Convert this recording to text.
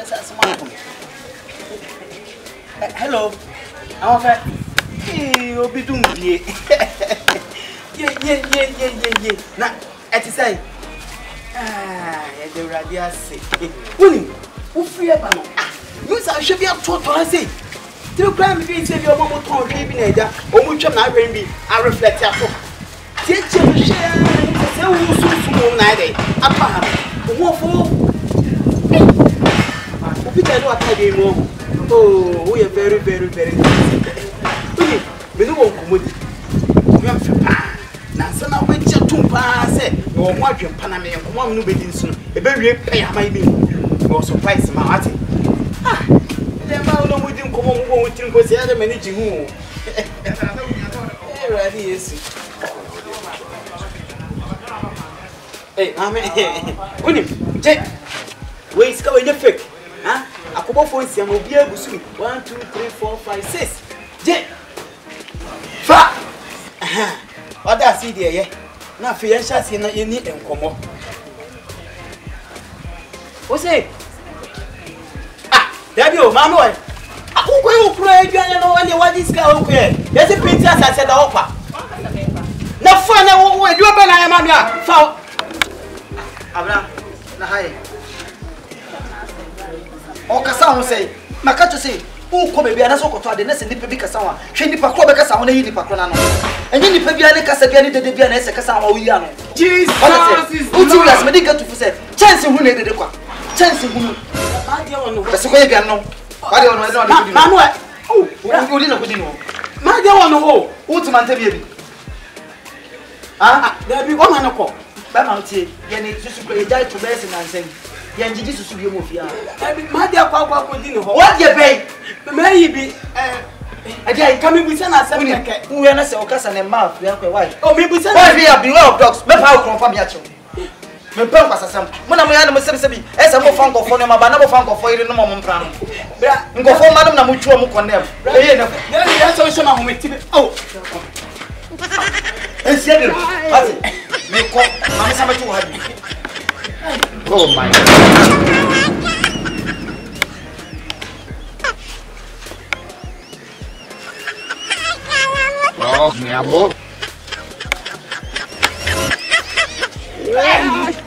Hello. I'm fine. Hey, Obi Dumbi. Yeah. Now, at say. The radio say. Winnie, who free up? You should be up to say. To crime be say your mom to be neither, or much of my baby. I reflect after. Teach you share. Say who soon night. Apa. What for? We can do a tidy more. Oh, we are very. We don't want to move. We have to pass. Now, so now we just to pass it. Or watch your Panama and one new building soon. A very pay my being. Or surprise my heart. Ah, then I don't know we didn't come on with him because the other managing room. Ready is. Hey, I'm William, Jake. Where's going your fake? Huh? I come up for him. Will be able to see 1, 2, 3, 4, 5, 6. Jake. Fa. What I see there, yeah. Now, fiancé, you know, you need and come up. What's it? Ah, there you, Mamma. Who will pray? You know, when you want this guy, okay? There's a princess, I said, Opa. No fun, I won't do a banana, Mamma. For Abra, Nahai. O Cassan say, Macato say, who come be an assault to the nest and the Picasawa, Shindy Paco Becassa on the Pacronano, and then the Pabiana Casabiani de Bianes Casama Uyano. Jesus, who told us medical to say, chance who needed the quack, chance who knew. That's the way I know. I don't know. Manuel, oh, you didn't know. My dear one, oh, what's my baby? Ah, there be one man of Bamanti, Yanni just to die to blessing and saying. Yanji Jesus to be moved. My dear Papa, what you pay? Maybe again coming with an assembly. We are not so cast and mouth. We have a wife. Oh, maybe we have been of dogs. Maybe how come from Yacho? My purpose as some. When I'm a Mississippi, as a more funk of phone, but never funk of foil in the moment. Go for Madame Namucho Mukonem. That's also my home. Oh, and said it. Make up. I'm somebody to have you. Oh my God. Oh, mi amor.